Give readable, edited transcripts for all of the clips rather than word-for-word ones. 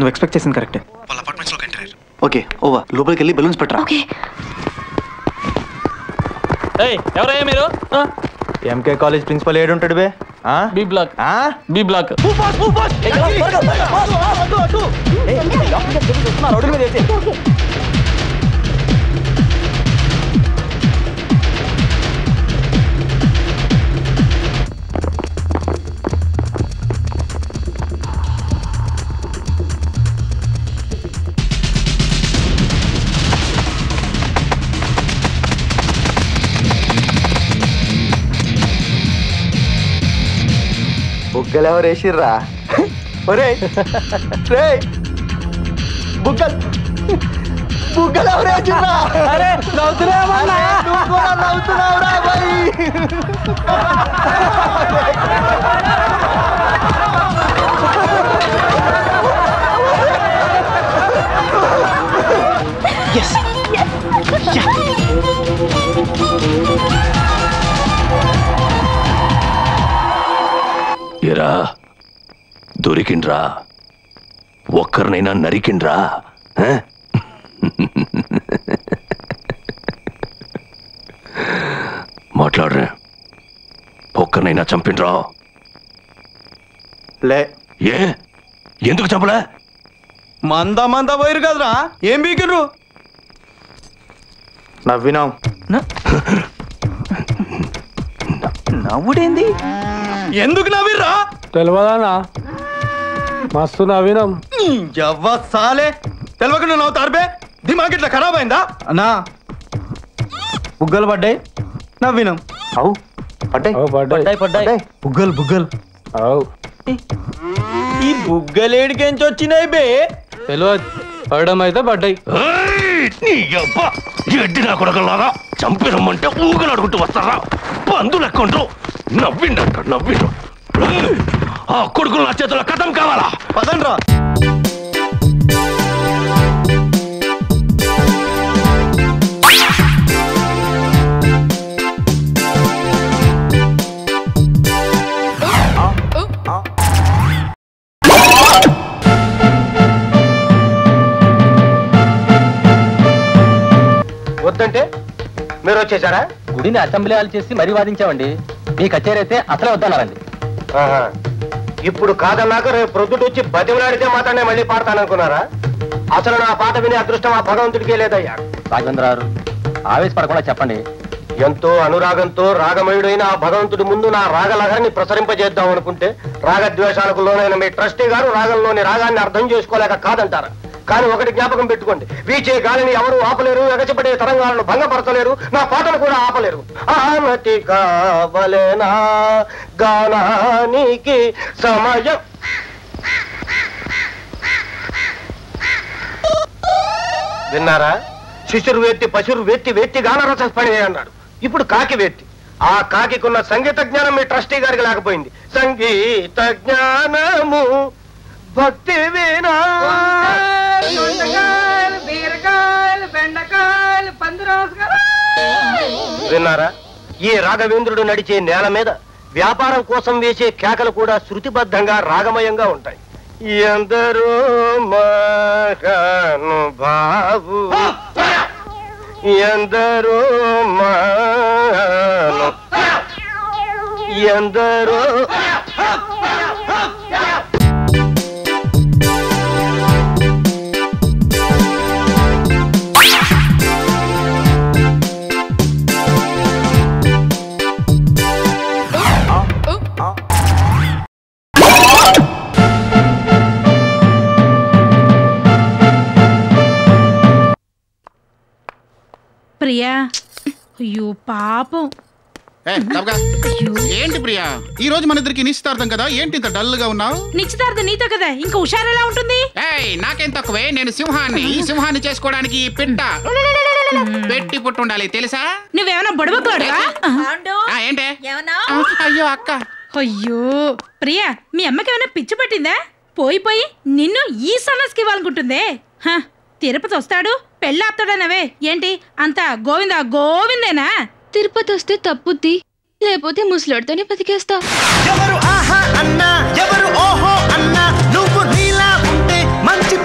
నువ్వు ఎక్స్పెక్ట్ చేసింది కరెక్టే. వాళ్ళ అపార్ట్మెంట్స్లోకి ఎంటర్ అయ్యారు. Okay over. లోపలికి వెళ్ళి బెలూన్స్ పెట్టరా. ఓకే. ఎవరయ్యా మీరు? ఎంకే కాలేజ్ ప్రిన్సిపల్ ఏడు ఉంటాడు బే? B block. B block. బుగ్గలు ఎవరు వేసిర్రా? ఒరే రే బుగ్గలు బుగ్గలు ఎవరు వేసిర్రా? అరే నవ్వుతున్నావన్నా? నువ్వు కూడా నవ్వుతున్నావురా బాయ్? ఎరా దొరికిండ్రా, ఒక్కరినైనా నరికిండ్రా. మాట్లాడరే, ఒక్కరినైనా చంపిండ్రా? లే. ఏ ఎందుకు చంపలే? మందా పోయిరు కదరా, ఏం బీకిర్రు? నవ్వినాం. నవ్వుడేంది? ఎందుకు నవ్విర్రా? తెలియదానా? మస్తు నవ్వినాం. ఎవ్వ సాలే తెలియకుండా నవ్వుతారు బే. దిమాగ్ ఇట్లా ఖరాబ్ అయిందా? అన్నా బుగ్గలు పడ్డాయి, నవ్వినాం. అవు పడ్డాయి బుగ్గలు బుగ్గలు. ఈ బుగ్గలేడికెంచి వచ్చినాయి బే? తెలియదు, పడడం అయితే పడ్డాయి. ఎడ్డి నా కొడకలాగా చంపి రమ్మంటే ఊగలు అడుగుతూ వస్తారా? పందులు లెక్కండ్రు. నవ్విండంట నవ్విండ్రు. ఆ కొడుకులు నా చేతుల్లో కథం కావాలా? పదండ్రా. వద్దంటే మీరు వచ్చేసారా? గుడిని అసెంబ్లీ హాల్ చేసి మరీ వాదించామండి. మీ కచేరీ అయితే అసలే వద్దన్నారండి. ఇప్పుడు కాదన్నాక రేపు ప్రొద్దుట వచ్చి బతిమలాడితే మాత్రమే మళ్ళీ పాడతాననుకున్నారా? అసలు నా పాట వినే అదృష్టం ఆ భగవంతుడికే లేదయ్యా. రాజేంద్రారు ఆవేశపడకుండా చెప్పండి. ఎంతో అనురాగంతో రాగమయుడైన ఆ భగవంతుడి ముందు నా రాగలహరిని ప్రసరింపజేద్దాం అనుకుంటే రాగద్వేషాలకు లోనైన మీ ట్రస్టీ గారు రాగంలోని రాగాన్ని అర్థం చేసుకోలేక కాదంటారా? కానీ ఒకటి జ్ఞాపకం పెట్టుకోండి, వీచే గాలిని ఎవరు ఆపలేరు, ఎగసిపడే తరంగాలను భంగపరచలేరు, నా పాటను కూడా ఆపలేరు. ఆనతి కావలేనా గానానికి సమయం. విన్నారా? శిశురు వేత్తి పశురు వేత్తి వేత్తి గానరసపడి అన్నాడు. ఇప్పుడు కాకి వేత్తి. ఆ కాకికున్న సంగీత జ్ఞానం మీ ట్రస్టీ గారికి లేకపోయింది. సంగీత జ్ఞానము భక్తి వినా. విన్నారా? ఈ రాఘవేంద్రుడు నడిచే నేల మీద వ్యాపారం కోసం వేసే కేకలు కూడా శృతిబద్ధంగా రాగమయంగా ఉంటాయి. ఎందరో మహానుభావు, ఎందరో ఎందరో. ప్రియా, అయ్యో పాపం. ఏంటి ప్రియా, ఈ రోజు మన ఇద్దరికి నిశ్చితార్థం కదా, ఏంటి ఇంత డల్ గా ఉన్నావు? నిశ్చితార్థం నీతో కదా, ఇంకా హుషారు ఎలా ఉంటుంది? నాకేం తక్కువే, నేను సింహాన్ని. ఈ సింహాన్ని చేసుకోవడానికి ఈ పిట్ట పెట్టి పుట్టుండాలి తెలుసా? నువ్వేమన్నా బుడబకులాడుగా? ఏంటే? అయ్యో అక్క. అయ్యో ప్రియా, మీ అమ్మకి ఏమైనా పిచ్చి పట్టిందా? పోయి పోయి నిన్ను ఈ సన్నస్కి ఇవ్వాలనుకుంటుందే. తిరుపతి వస్తాడు పెళ్ళాపుతాడనవే ఏంటి అంత గోవిందా గోవిందేనా? తిరుపతి వస్తే తప్పుద్ది, లేకపోతే ముసలాడితోనే బతికేస్తా. ఎవరు ఆహా అన్నా, ఎవరు ఓహో అన్నా, నువ్వు నీలా ఉంటే మంచి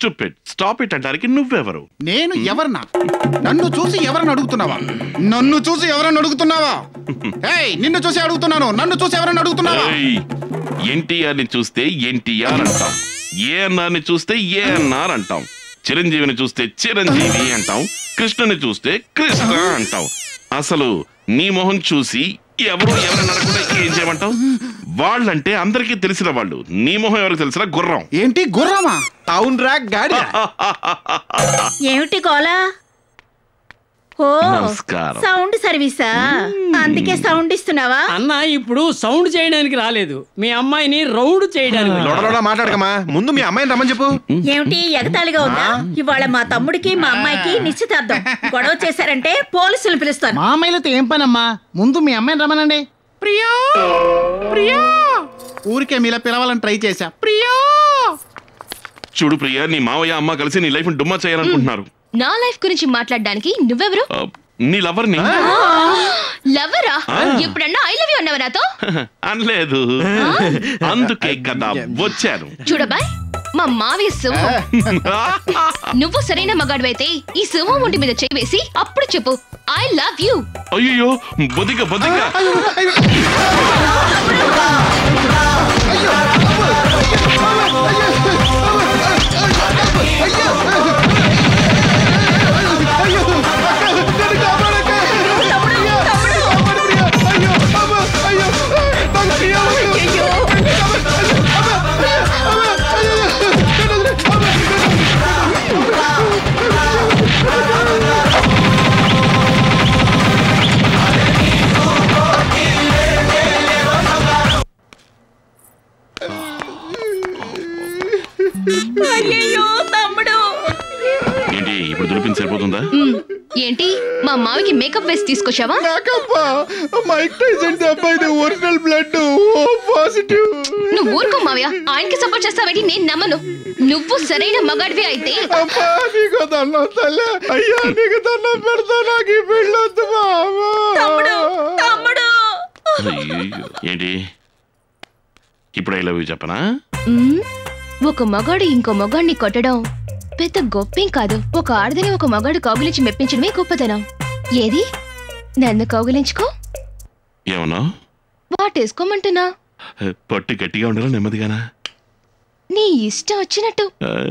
స్టూపిడ్ స్టాప్ ఇట్ అంటానికి నువ్వెవరు? నేను ఎవరన్నా? నన్ను చూసి ఎవరని అడుగుతున్నావా? నన్ను చూసి ఎవరని అడుగుతున్నావా? ఏయ్, నిన్ను చూసి అడుగుతున్నాను. నన్ను చూసి ఎవరని అడుగుతున్నావా? ఎన్టీఆర్ ని చూస్తే ఎన్టీఆర్ అంటాం, ఏఎన్ఆర్ ని చూస్తే ఏఎన్ఆర్ అంటాం, చిరంజీవిని చూస్తే చిరంజీవి అంటాం, కృష్ణని చూస్తే కృష్ణ అంటాం. అసలు నీ మొహం చూసి ఎవరు ఎవరైనా అడగకుండా ఏం చేయమంటావు? వాళ్ళంటే అందరికీ తెలిసిన వాళ్ళు. నీ మొహం ఎవరికి తెలిసిన గుర్రం. ఏంటి గుర్రమా? టౌన్ ర్యాక్ గాడి. ఏమిటి గోలా? ఓ నమస్కారం. సౌండ్ సర్వీసా? అందుకే సౌండ్ ఇస్తున్నావా? అన్న ఇప్పుడు సౌండ్ చేయడానికి రాలేదు, మీ అమ్మాయిని రౌండ్ చేయడానికి. లోడ మాట్లాడకమా, ముందు మీ అమ్మాయిని రమ్మని చెప్పు. ఏమిటి ఎగతాళిగా ఉందా? ఇవాళ మా తమ్ముడికి మా అమ్మాయికి నిశ్చితార్థం. గొడవ చేశారంటే పోలీసులు పిలుస్తాను. మా అమ్మాయిలతో ఏం పనమ్మా, ముందు మీ అమ్మాయిని రమ్మనండి. ప్రియా ప్రియా, ఊరికే మీలా పిలవాలని ట్రై చేశా. ప్రియా చూడు ప్రియా, నీ మావయ్య అమ్మ కలిసి నీ లైఫ్ డుమ్మా చేయాలనుకుంటున్నారు. నా లైఫ్ గురించి మాట్లాడడానికి నువ్వెవరు? నీ లవర్ని. లవరా? ఎప్పుడన్నా ఐ లవ్ యూ అన్నావా నాతో? అనలేదు, అందుకే కదా వచ్చాను. చూడబాయ్, మా మావయ్య సింహం. నువ్వు సరైన మగాడివైతే ఈ సింహం ఒంటి మీద చేయి వేసి అప్పుడు చెప్పు ఐ లవ్ యూ. అయ్యో బొదిగా బొదిగా. అయ్యో తమ్ముడు. ఏంటి ఇప్పుడు దులిపిన సరిపోతుందా? ఏంటి మా మావికి మేకప్ వేసి తీసుకొచ్చావా? మైక్ టైసన్ అబ్బాయిది ఒరిజినల్ బ్లడ్ ఓ పాజిటివ్. నువ్వు ఊరుకో మావయ్య, ఆయనకి సపోర్ట్ చేస్తావేంటి? నేను నమ్మను. నువ్వు సరైన మగాడివి అయితే. అబ్బా నీకు దండం తల్లే. అయ్యా నీకు దండం పెడతా, నాకు ఈ పెళ్ళొద్దు బాబా. తమ్ముడు తమ్ముడు. అయ్యో ఏంటి ఇప్పుడు ఐ లవ్ యూ చెప్పనా? ఒక మగాడు ఇంకో మగాడిని కొట్టడం పెద్ద గొప్పేం కాదు. ఒక ఆడదని ఒక మగాడు కౌగిలించి మెప్పించడమే గొప్పతనం. ఏది నన్ను కౌగిలించుకో. ఏమన్నా వాటేసుకోమంటున్నా? పట్టు గట్టిగా ఉండాలా నెమ్మదిగానా? నీ ఇష్టం వచ్చినట్టు.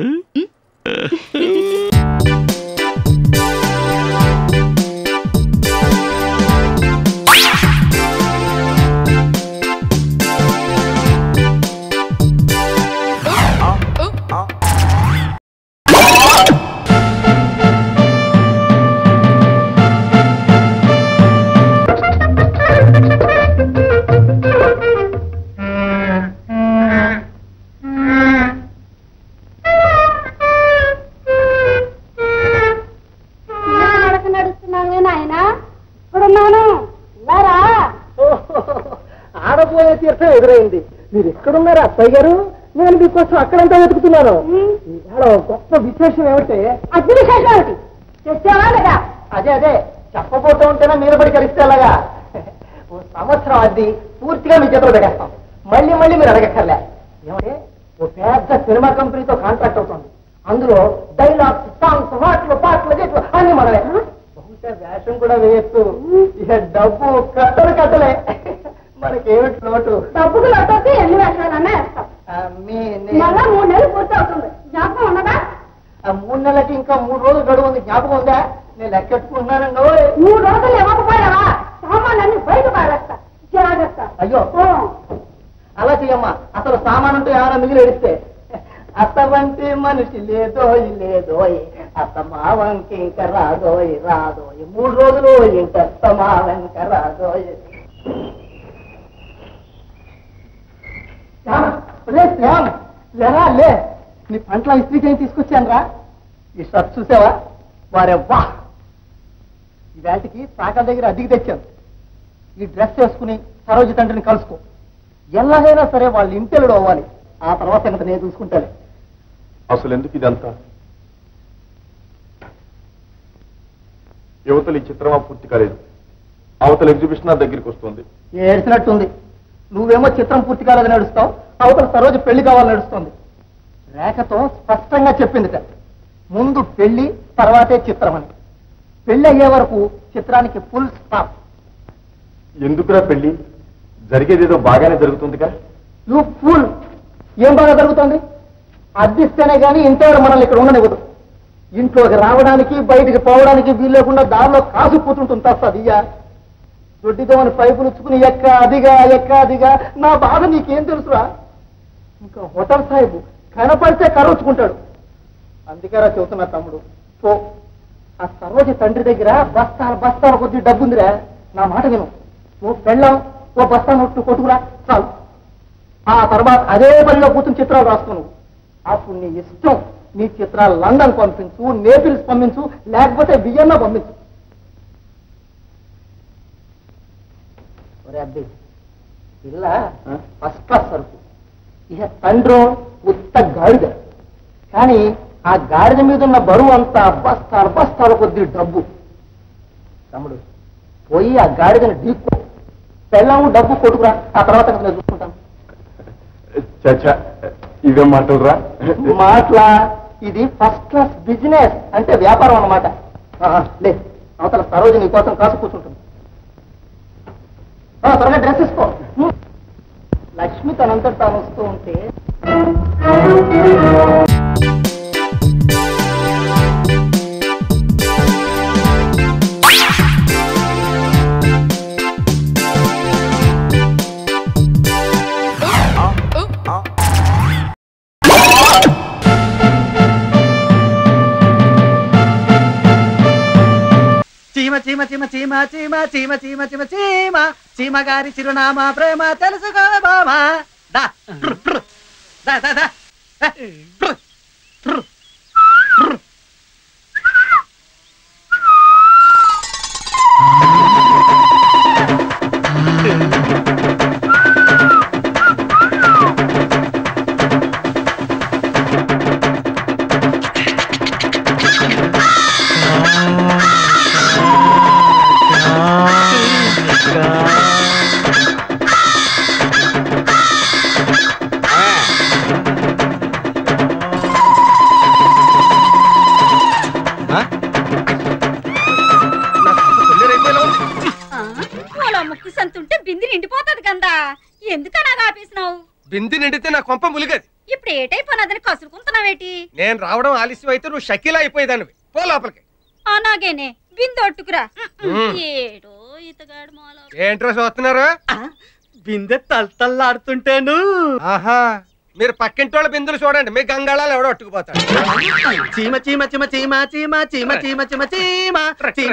ఆడపోయే తీర్థం ఎదురైంది. మీరు ఎక్కడున్నారు అత్తయ్య గారు? నేను మీకోసం అక్కడంతా వెతుకుతున్నాను. ఇవాళ గొప్ప విశేషం ఏమిటి? అతి విశేషం ఏమిటి? తెచ్చావా లేదా? అదే అదే చెప్పబోతూ ఉంటేనే మీద పడి కలిస్తే అలాగా. ఓ సంవత్సరం అది పూర్తిగా మీ చేతులు పెట్టేస్తాం. మళ్ళీ మళ్ళీ మీరు అడగక్కర్లే. ఏమంటే ఓ పెద్ద సినిమా కంపెనీతో కాంట్రాక్ట్ అవుతుంది. అందులో డైలాగ్స్, సాంగ్స్, మాటలు, పాటలు, గీట్లు అన్ని మనమే. బహుశా వేషం కూడా వేయచ్చు. ఇక డబ్బు కట్టలే. మనకేమిటి లోటు? డబ్బుకు లొట్టొస్తే ఎన్ని వేషాలన్నా వేస్తాం. 3 నెలలు పూర్తి అవుతుంది. జ్ఞాపకం ఉన్నదా? 3 నెలలకి ఇంకా 3 రోజులు గడువు ఉంది. జ్ఞాపకం ఉందా? నేను లెక్కెట్టుకుంటున్నానండి. 3 రోజులు ఇవ్వకపోయావా సామాన్లన్నీ బయట పారేస్తా. జాగ్రత్త. అయ్యో అలా చెయ్యమ్మా. అసలు సామానంటూ ఏమైనా మిగిలి ఎడిస్తే అసవంటి మనిషి లేదోయ్ లేదోయ్, అత్తమావంకి ఇంక రాదోయ్ రాదోయ్, 3 రోజులు ఇంక అత్తమావంక రాదోయ్. లేరా లే, నీ పంటల ఇస్త్రీ చేయి తీసుకొచ్చాను రా. ఈ షర్ట్ చూసావా? వారే వా, ఈ వేటికి సాకల దగ్గర అద్దెకి తెచ్చాను. ఈ డ్రెస్ వేసుకుని సరోజి తండ్రిని కలుసుకో. ఎలాగైనా సరే వాళ్ళు ఇంటెలుడు అవ్వాలి. ఆ తర్వాత ఎంత నేను చూసుకుంటాను. అసలు ఎందుకు ఇదంతా? యువతలు ఈ చిత్రమా పూర్తి కాలేదు. అవతల ఎగ్జిబిషన్ నా దగ్గరికి వస్తుంది. ఏడ్చినట్టుంది. నువ్వేమో చిత్రం పూర్తి కాలేదని నడుస్తావు, అవతల సరోజ పెళ్లి కావాలని నడుస్తుంది. రేఖతో స్పష్టంగా చెప్పిందిట, ముందు పెళ్లి తర్వాతే చిత్రం అని. పెళ్లి అయ్యే వరకు చిత్రానికి ఫుల్ స్టాప్. ఎందుకురా పెళ్లి? జరిగేదేదో బాగానే జరుగుతుందిగా. You full. ఏం బాగా జరుగుతుంది? అద్దిస్తేనే గానీ ఇంట్లో మనల్ని ఇక్కడ ఉండనివ్వదు. ఇంట్లోకి రావడానికి బయటికి పోవడానికి వీలు లేకుండా దారిలో కాసుపోతుంటుంది తప్ప అదిగా. దొడ్డిదోమని పైపులు ఉచ్చుకుని ఎక్క అదిగా నా బాధ నీకేం తెలుసురా? ఇంకా హోటల్ సాహిబు కనపడితే కరవచ్చుకుంటాడు. అందుకేరా చెబుతున్నా తమ్ముడు, పో. ఆ సరోజి తండ్రి దగ్గర బస్తాల కొద్ది డబ్బుందిరా. నా మాట విను. ఓ పెళ్ళం ఓ బస్తా నొట్టు కొట్టుకురా చాలు. ఆ తర్వాత అదే పనిలో కూర్చుని చిత్రాలు రాసుకున్నావు. అప్పుడు నీ ఇష్టం. నీ చిత్రాలు లండన్ పంపించు, నేపిల్స్ పంపించు, లేకపోతే వియన్నా పంపించు. అబ్బే పిల్ల ఫస్ట్ క్లాస్ సరుకు. ఇక తండ్రి ఉత్త గాడిద. కానీ ఆ గాడిద మీద ఉన్న బరువు అంతా బస్తాల కొద్ది డబ్బు. తమ్ముడు పోయి ఆ గాడిదని ఢీక్కో, పెళ్ళాము డబ్బు కొట్టుకురా. ఆ తర్వాత నేను చూసుకుంటాను. చచ్చా, ఇవేం మాటలురా? మాటలా? ఇది ఫస్ట్ క్లాస్ బిజినెస్, అంటే వ్యాపారం అన్నమాట. లే, అవతల సరోజు నీ కోసం కాసు కూర్చుంటుంది. త్వరగా డ్రెస్ తీసుకో. లక్ష్మి తనంతా తాను వస్తూ ఉంటే చీమ చీమ చీమ చీమ చీమ చీమ చీమ చీమ చీమ గారి చిరునామా ప్రేమ తెలుసుకోవే బామా. దా దా దా దా. ముక్కు సంతుంటే బింది నిండిపోతుంది కదా, ఎందుకనా ఆపేసినావు? బింది నిండితే నా కొంప ములిగది. ఇప్పుడు ఏటైపోయినదని కసురుకుంటున్నావేటి? నేను రావడం ఆలస్యం అయితే నువ్వు షకీలా అయిపోయేదానివి. పో లోపలికి. అలాగేనే బింది ఒట్టుకురా. ఏడో ఇతగాడు మాలో ఏంట్రా చూస్తున్నారు? బిందె తల్తల్లాడుతుంటేను. ఆహా, మీరు పక్కింటి వాళ్ళ బిందులు చూడండి, మీ గంగాళాలు ఎవడో అట్టుకుపోతాడు. చీమ చీమ చీమ చీమ చీమ చీమ చీమ చీమ చీమ చీమ.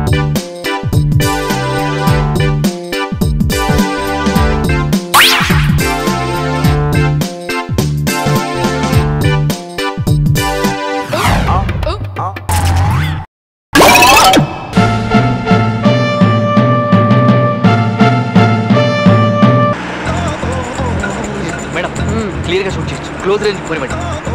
మేడం క్లియర్ గా షూట్ చేయొచ్చు. క్లోజ్ రేంజ్ పోనివ్వండి.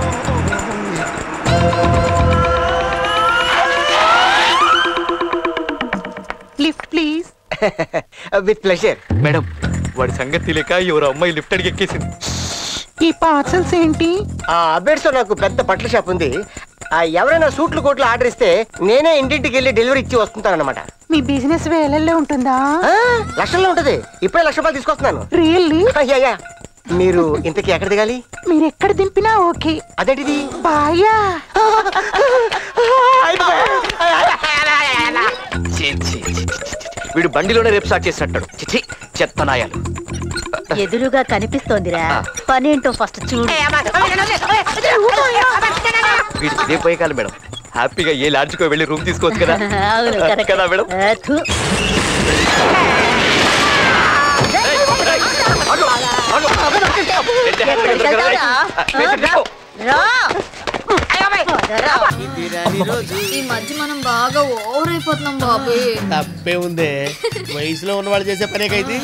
Lift please. With pleasure. Madam వాడి సంగతి తెలియక ఎవరు అమ్మాయి లిఫ్ట్ అడిగి ఎక్కేసింది. ఈ పార్సల్స్ ఏంటి? అబేర్స్ నాకు పెద్ద బట్టల షాప్ ఉంది. ఎవరైనా సూట్లు కోట్లు ఆర్డర్ ఇస్తే నేనే ఇంటింటికి వెళ్ళి డెలివరీ ఇచ్చి వస్తుంటాను అనమాట. మీ బిజినెస్ వేలల్లో ఉంటుందా? లక్షల్లో ఉంటది. ఇప్పుడే ₹1,00,000 తీసుకొస్తున్నాను. రియల్లీ? మీరు ఇంతకీ ఎక్కడ దిగాలి? మీరు ఎక్కడ దింపినా ఓకే. అదేంటిది? బాయా. వీడు బండిలోనే రేపు స్టార్ట్ చేసినట్టాడు. చిచి చెత్తనాయాలు. ఎదురుగా కనిపిస్తోందిరా, పనేంటో ఫస్ట్ చూడు. వీడికి ఇదే పోయే కాలం మేడం. హ్యాపీగా ఏ లాడ్జ్కో వెళ్ళి రూమ్ తీసుకోవచ్చు కదా. అవును, కరెక్ట్. కదా మేడం. ఈ మధ్య మనం బాగా ఓవర్ అయిపోతున్నాం బాబు. తప్పే ఉందే, వయసులో ఉన్నవాళ్ళు చేసే పనేకైతే.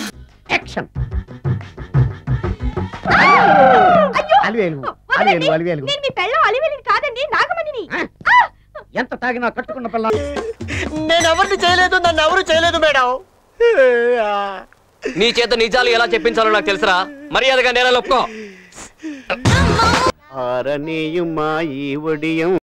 ఎంత తాగినా కట్టుకున్న పిల్ల. నేను ఎవరిని చేయలేదు, నన్ను ఎవరు చేయలేదు మేడం. నీ చేత నిజాలు ఎలా చెప్పించాలో నాకు తెలుసురా. మర్యాదగా నేల ఒప్పుకో. ఆరనీయుమా ఈ ఒడియం